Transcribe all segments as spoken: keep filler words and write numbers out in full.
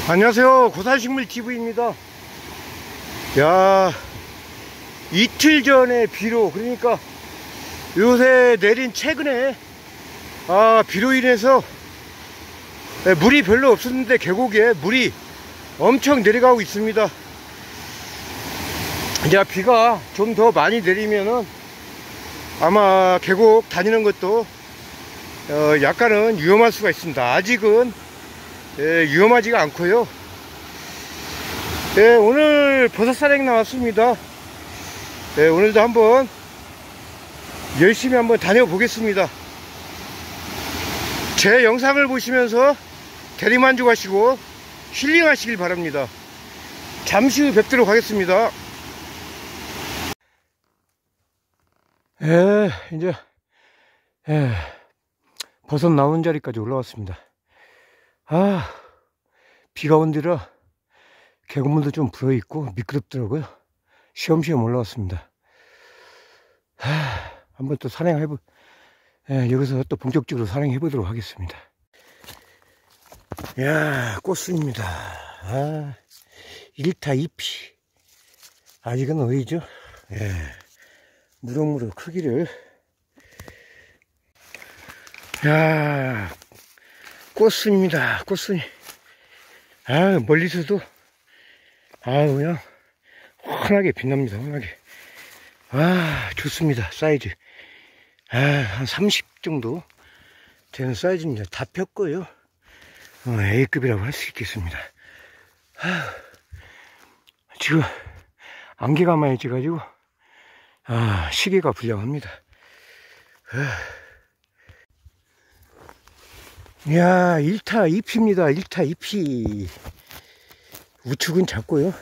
안녕하세요, 고산식물티비입니다. 야, 이틀 전에 비로, 그러니까 요새 내린 최근에 아 비로 인해서 물이 별로 없었는데 계곡에 물이 엄청 내려가고 있습니다. 이제 비가 좀 더 많이 내리면은 아마 계곡 다니는 것도 어 약간은 위험할 수가 있습니다. 아직은 예, 위험하지가 않고요. 예, 오늘 버섯사냥 나왔습니다. 예, 오늘도 한번 열심히 한번 다녀보겠습니다. 제 영상을 보시면서 대리만족하시고 힐링하시길 바랍니다. 잠시 후 뵙도록 하겠습니다. 예, 이제 예, 버섯 나오는 자리까지 올라왔습니다. 아, 비가 온 뒤라 계곡물도 좀 불어있고 미끄럽더라고요. 시험시험 올라왔습니다. 하, 한번 또 산행해보, 예, 여기서 또 본격적으로 산행해보도록 하겠습니다. 야, 꽃순입니다. 아, 일타 이피. 아직은 어이죠? 예, 무럭무럭 크기를. 야, 꽃순입니다. 꽃순이. 아, 멀리서도 아 그냥 환하게 빛납니다. 환하게. 아, 좋습니다. 사이즈 아, 한 삼십 정도 되는 사이즈입니다. 다 폈고요. 어, A급이라고 할 수 있겠습니다. 아, 지금 안개가 많이 져가지고 아, 시계가 불량합니다. 아. 이야, 일타 이피입니다. 일타 이피. 우측은 작고요.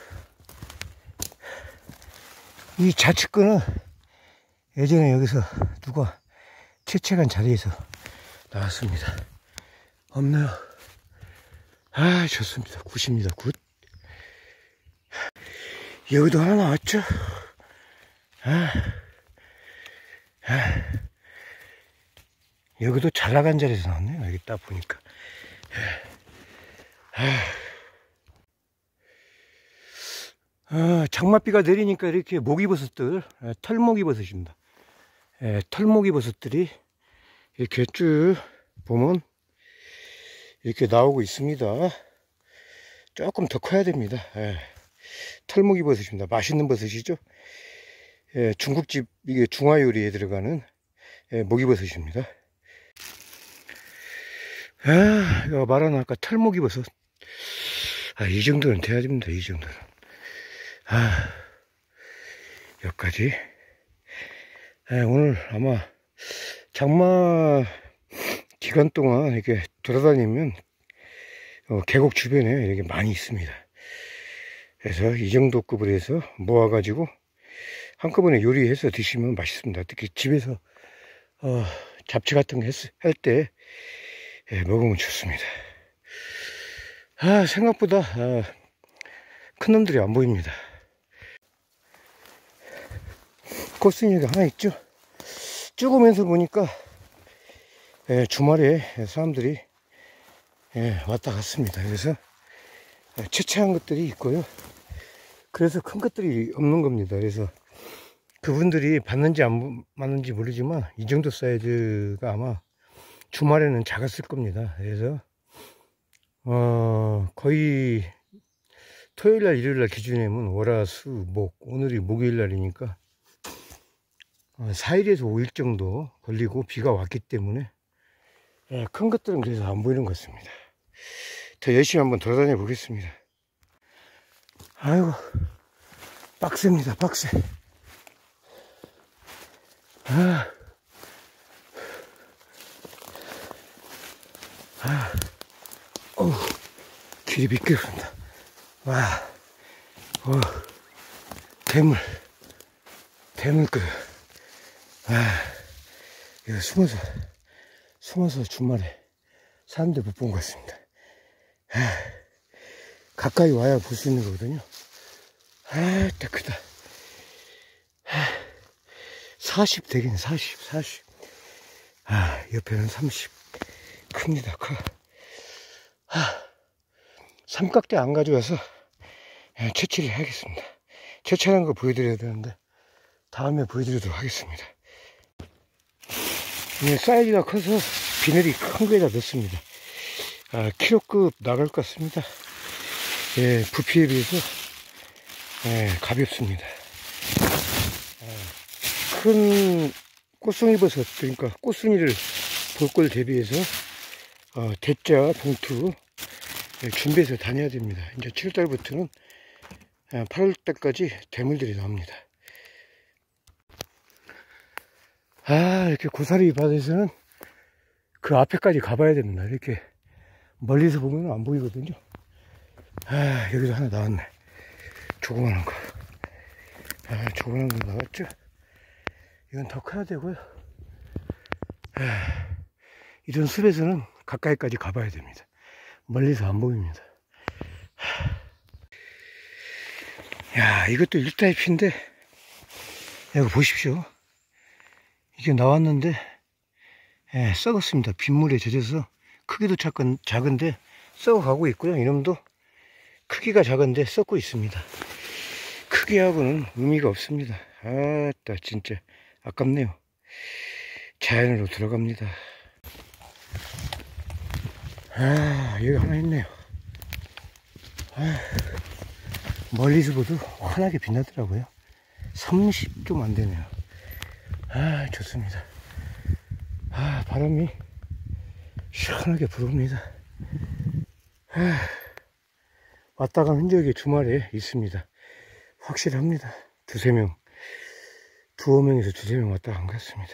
이 좌측근은 예전에 여기서 누가 채채간 자리에서 나왔습니다. 없네요. 아, 좋습니다. 굿입니다. 굿. 여기도 하나 나왔죠. 아, 아. 여기도 잘 나간 자리에서 나왔네요. 여기 딱 보니까. 아, 장맛비가 내리니까 이렇게 모기버섯들, 털모기버섯입니다. 예, 털모기버섯들이 이렇게 쭉 보면 이렇게 나오고 있습니다. 조금 더 커야 됩니다. 예, 털모기버섯입니다. 맛있는 버섯이죠. 예, 중국집 이게 중화요리에 들어가는 예, 모기버섯입니다. 아, 이거 말하나 아까 털모기버섯. 아, 이 정도는 돼야 됩니다. 이 정도는. 아, 여기까지. 아, 오늘 아마 장마 기간 동안 이렇게 돌아다니면 어, 계곡 주변에 이렇게 많이 있습니다. 그래서 이 정도 급으로 해서 모아가지고 한꺼번에 요리해서 드시면 맛있습니다. 특히 집에서 어, 잡채 같은 거 할 때 예, 먹으면 좋습니다. 아, 생각보다 아, 큰 놈들이 안 보입니다. 꽃순이가 하나 있죠. 쭉 오면서 보니까 예, 주말에 사람들이 예, 왔다 갔습니다. 그래서 채채한 것들이 있고요. 그래서 큰 것들이 없는 겁니다. 그래서 그분들이 받는지 안 받는지 모르지만 이 정도 사이즈가 아마 주말에는 작았을 겁니다. 그래서 어 거의 토요일날 일요일날 기준이면 월, 수, 목, 오늘이 목요일날이니까 어, 사 일에서 오 일 정도 걸리고 비가 왔기 때문에 예, 큰 것들은 그래서 안 보이는 것 같습니다. 더 열심히 한번 돌아다녀 보겠습니다. 아이고, 빡셉니다. 빡세. 아, 아, 어우, 길이 미끄럽습니다. 와, 어, 대물, 대물급. 아, 이거 숨어서, 숨어서 주말에 사람들 못 본 것 같습니다. 아, 가까이 와야 볼 수 있는 거거든요. 아, 딱 크다. 아, 사십 되긴 사십, 사십. 아, 옆에는 삼십. 큽니다, 커. 아, 삼각대 안 가져와서 채취를 하겠습니다. 채취하는 거 보여드려야 되는데 다음에 보여드리도록 하겠습니다. 사이즈가 커서 비늘이 큰 거에다 넣습니다. 아, 킬로급 나갈 것 같습니다. 예, 부피에 비해서 예, 가볍습니다. 아, 큰 꽃송이버섯, 그러니까 꽃순이를 볼 걸 대비해서 어, 대자 봉투 예, 준비해서 다녀야 됩니다. 이제 칠월달부터는 팔월달까지 대물들이 나옵니다. 아, 이렇게 고사리 바다에서는 그 앞에까지 가봐야 됩니다. 이렇게 멀리서 보면 안 보이거든요. 아, 여기도 하나 나왔네. 조그만한 거. 아, 조그만한 거 나왔죠? 이건 더 커야 되고요. 아, 이런 숲에서는 가까이까지 가봐야 됩니다. 멀리서 안 보입니다. 야, 이것도 일타입인데, 여기 보십시오. 이게 나왔는데, 예, 썩었습니다. 빗물에 젖어서 크기도 작은, 작은데 썩어가고 있고요. 이놈도 크기가 작은데 썩고 있습니다. 크기하고는 의미가 없습니다. 아따, 진짜 아깝네요. 자연으로 들어갑니다. 아, 여기 하나 있네요. 아, 멀리서 봐도 환하게 빛나더라고요. 삼십 좀 안 되네요. 아, 좋습니다. 아, 바람이 시원하게 불어옵니다. 아, 왔다 간 흔적이 주말에 있습니다. 확실합니다. 두세 명, 두어 명에서 두세 명 왔다 간 것 같습니다.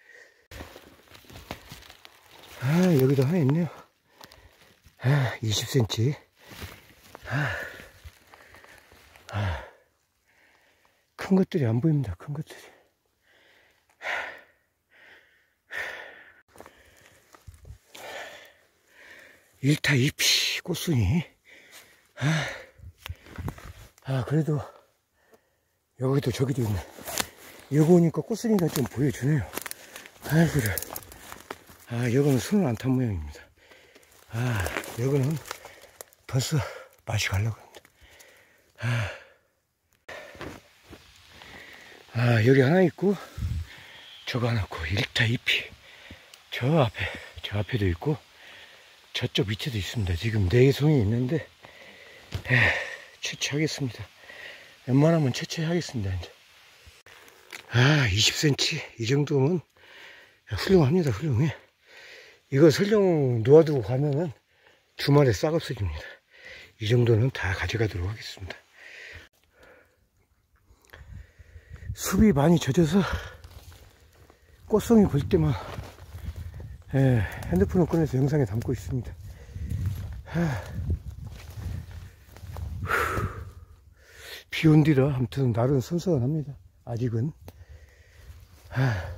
아, 여기도 하나 있네요. 아, 이십 센티미터. 아, 아, 큰 것들이 안 보입니다. 큰 것들이. 일타 이피 꽃순이. 아, 아, 그래도 여기도 저기도 있네. 여기 오니까 꽃순이가 좀 보여주네요. 아이고를. 아, 여기는 손을 안 탄 모양입니다. 아, 여기는 벌써 맛이 가려고 합니다. 아, 아, 여기 하나 있고 저거 하나 있고 일타 이피. 저 앞에, 저 앞에도 있고 저쪽 밑에도 있습니다. 지금 네 송이 있는데 에, 채취하겠습니다. 웬만하면 채취하겠습니다. 이제. 아, 이십 센티미터 이 정도면 훌륭합니다. 훌륭해. 이거 설령 놓아두고 가면은 주말에 싹 없어집니다. 이 정도는 다 가져가도록 하겠습니다. 숲이 많이 젖어서 꽃송이 볼 때만 예, 핸드폰을 꺼내서 영상에 담고 있습니다. 하, 비 온 뒤라 아무튼 날은 선선합니다. 아직은. 하,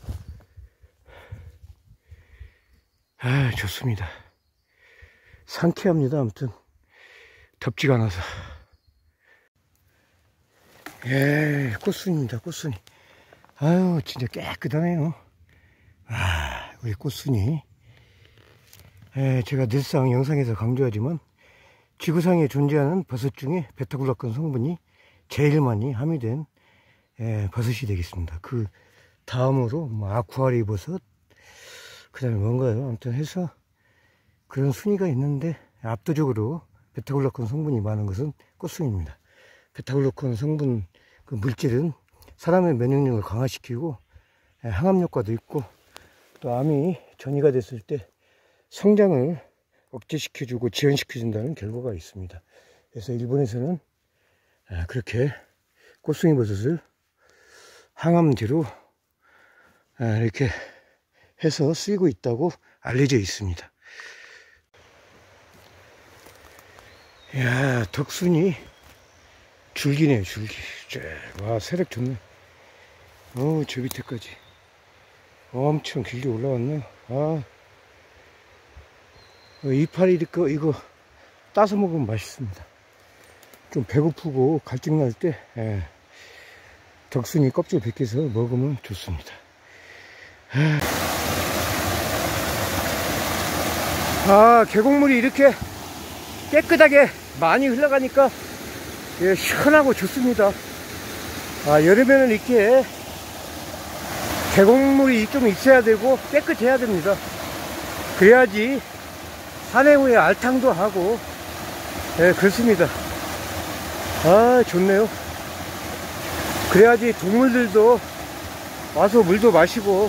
아, 좋습니다. 상쾌합니다. 아무튼 덥지가 않아서. 예, 꽃순입니다. 꽃순이. 아유, 진짜 깨끗하네요. 아, 우리 꽃순이. 예, 제가 늘상 영상에서 강조하지만 지구상에 존재하는 버섯 중에 베타글루칸 성분이 제일 많이 함유된 예, 버섯이 되겠습니다. 그 다음으로 뭐 아쿠아리 버섯, 그 다음에 뭔가요? 아무튼 해서 그런 순위가 있는데 압도적으로 베타글루칸 성분이 많은 것은 꽃순입니다. 베타글루칸 성분 그 물질은 사람의 면역력을 강화시키고 항암 효과도 있고 또 암이 전이가 됐을 때 성장을 억제시켜주고 지연시켜준다는 결과가 있습니다. 그래서 일본에서는 그렇게 꽃송이 버섯을 항암제로 이렇게 해서 쓰이고 있다고 알려져 있습니다. 야, 덕순이 줄기네요, 줄기. 와, 세력 좋네. 어, 저 밑에까지 엄청 길게 올라왔네. 아, 이파리 이거, 이거 따서 먹으면 맛있습니다. 좀 배고프고 갈증 날 때 예, 덕순이 껍질 벗겨서 먹으면 좋습니다. 아, 계곡물이 이렇게 깨끗하게 많이 흘러가니까 예, 시원하고 좋습니다. 아, 여름에는 이렇게 계곡물이 좀 있어야 되고 깨끗해야 됩니다. 그래야지 산행 후에 알탕도 하고 예, 그렇습니다. 아, 좋네요. 그래야지 동물들도 와서 물도 마시고,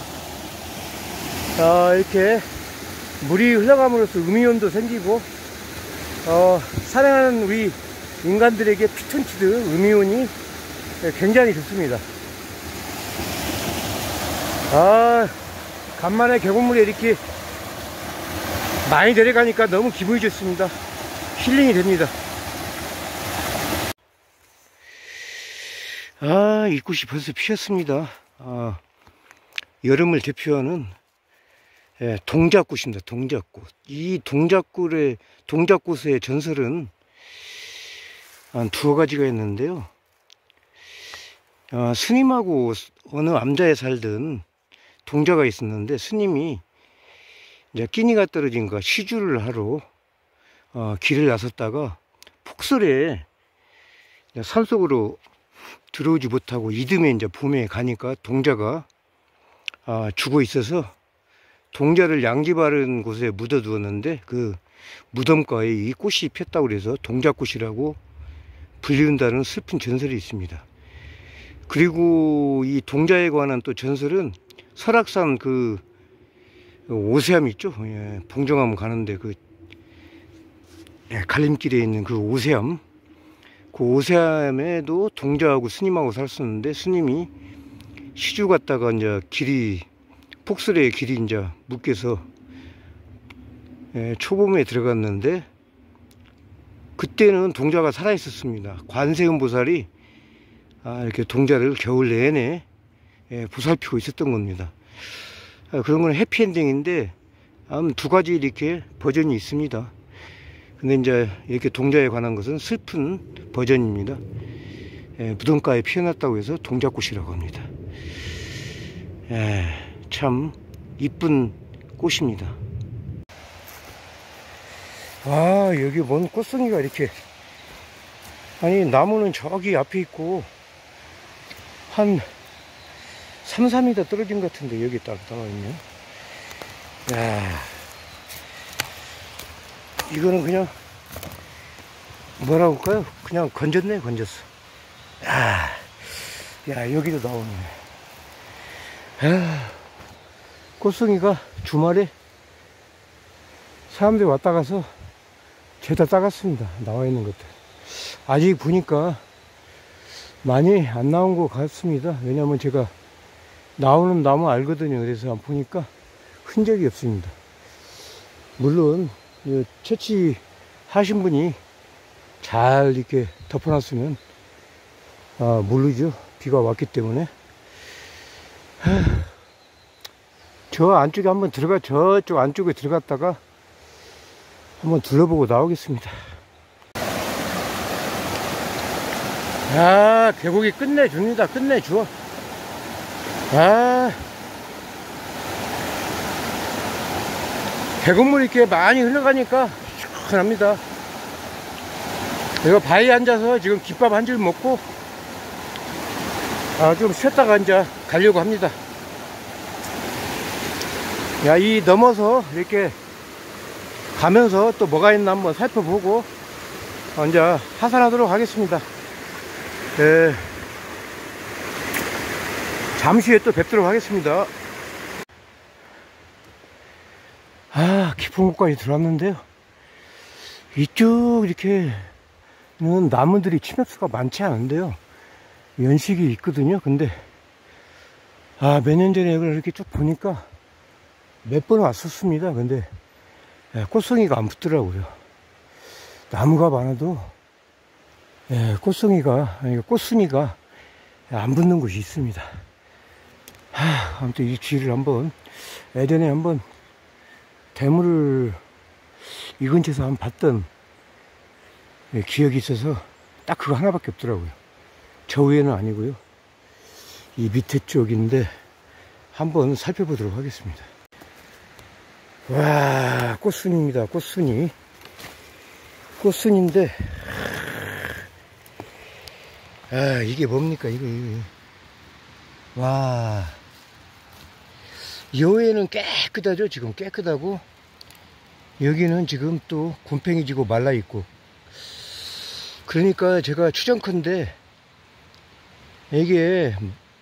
아, 이렇게 물이 흘러감으로써 음이온도 생기고, 어, 산행하는 우리 인간들에게 피톤치드 음이온이 굉장히 좋습니다. 아, 간만에 계곡물에 이렇게 많이 내려가니까 너무 기분이 좋습니다. 힐링이 됩니다. 아, 이 꽃이 벌써 피었습니다. 아, 여름을 대표하는 예, 동작꽃입니다. 동작꽃. 이 동작꽃의, 동작꽃의 전설은 한 두어 가지가 있는데요. 아, 스님하고 어느 암자에 살던 동자가 있었는데, 스님이 이제 끼니가 떨어진가 시주를 하러 어, 길을 나섰다가 폭설에 산속으로 들어오지 못하고 이듬해 이제 봄에 가니까 동자가 아, 죽어 있어서 동자를 양지 바른 곳에 묻어 두었는데, 그 무덤가에 이 꽃이 폈다고 해서 동자꽃이라고 불리운다는 슬픈 전설이 있습니다. 그리고 이 동자에 관한 또 전설은 설악산 그 오세암 있죠? 예, 봉정암 가는데 그 예, 갈림길에 있는 그 오세암, 그 오세암에도 동자하고 스님하고 살았었는데, 스님이 시주 갔다가 이제 길이 폭설에 길이 이제 묶여서 예, 초봄에 들어갔는데, 그때는 동자가 살아 있었습니다. 관세음보살이 아, 이렇게 동자를 겨울 내내 예, 보살피고 있었던 겁니다. 아, 그런 건 해피엔딩인데, 음, 두 가지 이렇게 버전이 있습니다. 근데 이제 이렇게 동자에 관한 것은 슬픈 버전입니다. 예, 무덤가에 피어났다고 해서 동자꽃이라고 합니다. 예, 참 이쁜 꽃입니다. 아, 여기 뭔 꽃송이가 이렇게, 아니, 나무는 저기 앞에 있고 한 삼, 사 미터 떨어진 것 같은데 여기 딱 나와 있네. 야, 이거는 그냥 뭐라고 할까요? 그냥 건졌네, 건졌어. 야, 야, 여기도 나오네. 아, 꽃송이가 주말에 사람들이 왔다 가서 죄다 따갔습니다. 나와 있는 것들. 아직 보니까 많이 안 나온 것 같습니다. 왜냐면 제가 나오는 나무 알거든요. 그래서 보니까 흔적이 없습니다. 물론 채취하신 분이 잘 이렇게 덮어놨으면 아, 모르죠. 비가 왔기 때문에. 하, 저 안쪽에 한번 들어가, 저쪽 안쪽에 들어갔다가 한번 둘러보고 나오겠습니다. 아, 계곡이 끝내줍니다. 끝내줘. 아, 계곡물이 이렇게 많이 흘러가니까 시원합니다. 이거 바위에 앉아서 지금 김밥 한 줄 먹고 아, 좀 쉬었다가 이제 가려고 합니다. 야, 이 넘어서 이렇게 가면서 또 뭐가 있나 한번 살펴보고 이제 하산하도록 하겠습니다. 네. 잠시 후에 또 뵙도록 하겠습니다. 아, 깊은 곳까지 들어왔는데요. 이쪽 이렇게는 나무들이 침엽수가 많지 않은데요. 연식이 있거든요. 근데 아, 몇 년 전에 이걸 이렇게 쭉 보니까 몇 번 왔었습니다. 근데 꽃송이가 안 붙더라고요. 나무가 많아도 예, 꽃송이가, 아니, 꽃순이가 안 붙는 곳이 있습니다. 하, 아무튼 이 쥐를 한번, 예전에 한번 대물을 이 근처에서 한번 봤던 예, 기억이 있어서 딱 그거 하나밖에 없더라고요. 저 위에는 아니고요. 이 밑에 쪽인데 한번 살펴보도록 하겠습니다. 와, 꽃순이입니다. 꽃순이. 꽃순인데, 아, 이게 뭡니까, 이거, 이거. 와. 여기는 깨끗하죠, 지금 깨끗하고. 여기는 지금 또 곰팡이 지고 말라있고. 그러니까 제가 추정컨대, 이게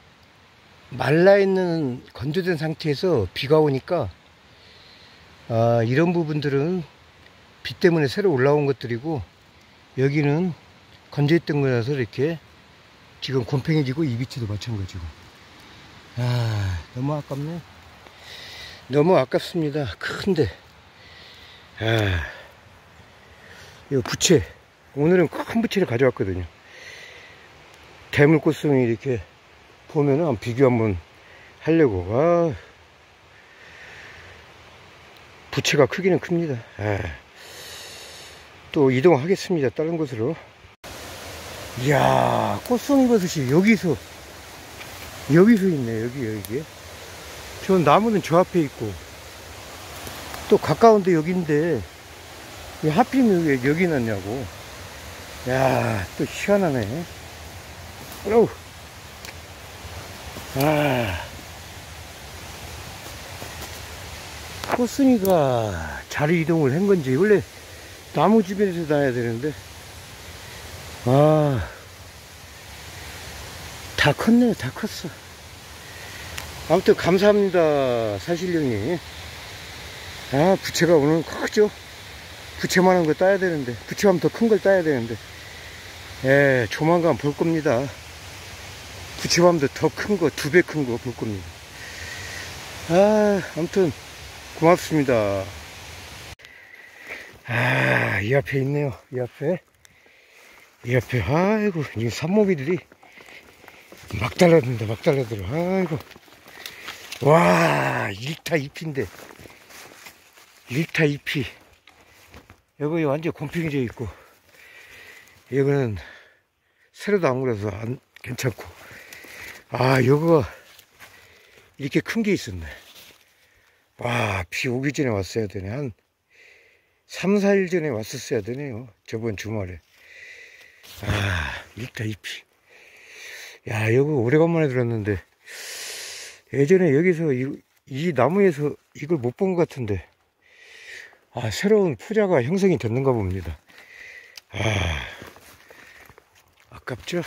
말라있는 건조된 상태에서 비가 오니까, 아, 이런 부분들은 비 때문에 새로 올라온 것들이고, 여기는 건조했던 거라서 이렇게 지금 곰팡이 지고 이 밑에도 마찬가지고. 아, 너무 아깝네. 너무 아깝습니다. 큰데. 아, 이거 부채. 오늘은 큰 부채를 가져왔거든요. 대물꽃송이 이렇게 보면은 비교 한번 하려고. 아, 부채가 크기는 큽니다. 아, 또 이동하겠습니다. 다른 곳으로. 이야, 꽃송이 버섯이 여기서 여기서 있네. 여기 여기. 저 나무는 저 앞에 있고 또 가까운데 여기인데 왜 하필이면 왜 여기 났냐고. 야, 또 희한하네. 어우. 아, 꽃순이가 잘 이동을 한 건지 원래 나무 주변에서 나야 되는데, 아, 다 컸네요. 다 컸어. 아무튼 감사합니다, 사실령님. 아, 부채가 오늘 크죠. 부채만한 거 따야 되는데, 부채하면 더 큰 걸 따야 되는데, 예, 조만간 볼 겁니다. 부채하면 더 큰 거, 두 배 큰 거 볼 겁니다. 아, 아무튼 고맙습니다. 아, 이 앞에 있네요. 이 앞에. 이 앞에, 아이고, 이 산모기들이 막 달라든다, 막 달라들어. 아이고. 와, 일타 잎인데. 일타 잎이. 여기 완전 곰팡이져 있고. 여기는 새로도 안 그래서 안, 괜찮고. 아, 요거 이렇게 큰 게 있었네. 와, 비 오기 전에 왔어야 되네. 한 삼, 사 일 전에 왔었어야 되네요. 저번 주말에. 아, 일타 잎이. 야, 이거 오래간만에 들었는데, 예전에 여기서 이, 이 나무에서 이걸 못 본 것 같은데, 아, 새로운 푸자가 형성이 됐는가 봅니다. 아, 아깝죠?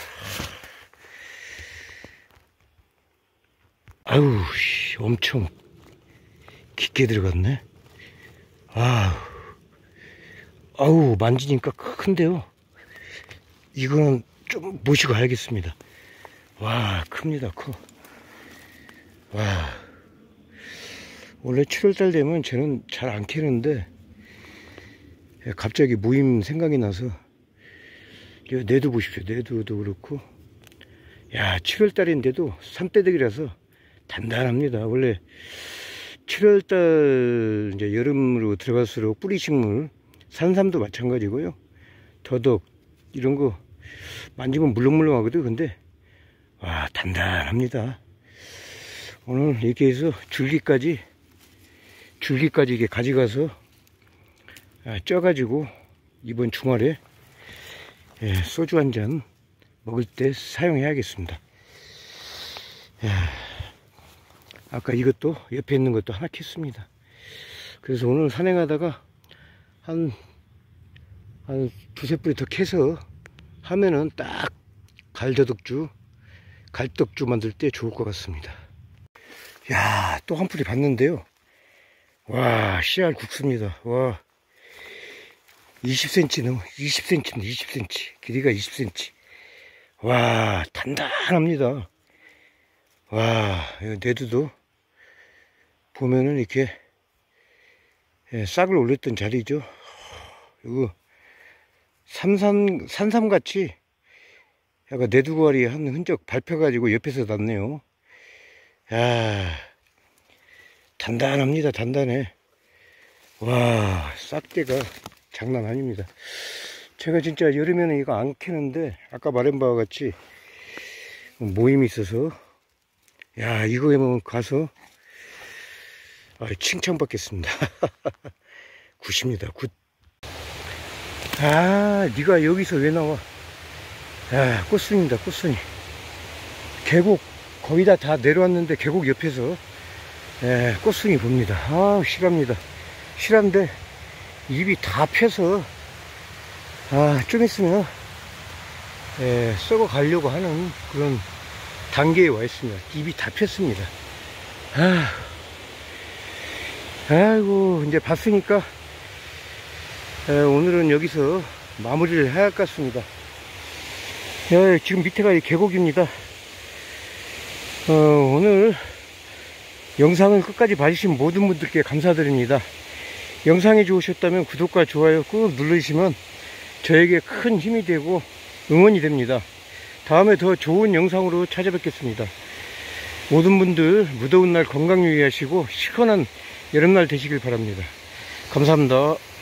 아유, 엄청 깊게 들어갔네. 아우, 아우, 만지니까 큰데요. 이거는 좀 모시고 가야겠습니다. 와, 큽니다, 커. 와, 원래 칠월달 되면 저는 잘 안 캐는데 갑자기 모임 생각이 나서. 내두 보십시오. 내두도 그렇고. 야, 칠월달인데도 산배득이라서 단단합니다. 원래 칠월달 이제 여름으로 들어갈수록 뿌리식물, 산삼도 마찬가지고요. 더덕 이런 거 만지면 물렁물렁하거든. 근데 와, 단단합니다. 오늘 이렇게 해서 줄기까지 줄기까지 이렇게 가져가서 쪄가지고 이번 주말에 소주 한 잔 먹을 때 사용해야겠습니다. 아까 이것도 옆에 있는 것도 하나 캤습니다. 그래서 오늘 산행하다가 한, 한 두세 뿌리 더 캐서 하면은 딱 갈저덕주, 갈떡주 만들 때 좋을 것 같습니다. 야, 또 한 뿌리 봤는데요. 와, 씨알 국수입니다. 와, 이십 센티미터 넘어. 이십 센티미터, 이십 센티미터. 길이가 이십 센티미터. 와, 단단합니다. 와, 내두도 보면은 이렇게 싹을 올렸던 자리죠. 이거 삼산, 산삼같이 약간 내두과리 한 흔적 밟혀가지고 옆에서 났네요. 야, 단단합니다. 단단해. 와, 싹대가 장난 아닙니다. 제가 진짜 여름에는 이거 안 캐는데 아까 말한 바와 같이 모임이 있어서, 야, 이거에 뭐 가서 아, 칭찬받겠습니다. 굿입니다. 굿. 아, 네가 여기서 왜 나와? 아, 꽃순이다, 꽃순이. 계곡 거의 다 다 내려왔는데 계곡 옆에서 예, 꽃순이 봅니다. 아, 실합니다. 실한데 입이 다 펴서 아, 좀 있으면 예, 썩어 가려고 하는 그런 단계에 와 있습니다. 입이 다 폈습니다. 아, 아이고, 이제 봤으니까 예, 오늘은 여기서 마무리를 해야 할 것 같습니다. 예, 지금 밑에가 이 계곡입니다. 어, 오늘 영상을 끝까지 봐주신 모든 분들께 감사드립니다. 영상이 좋으셨다면 구독과 좋아요 꾹 눌러주시면 저에게 큰 힘이 되고 응원이 됩니다. 다음에 더 좋은 영상으로 찾아뵙겠습니다. 모든 분들 무더운 날 건강 유의하시고 시원한 여름날 되시길 바랍니다. 감사합니다.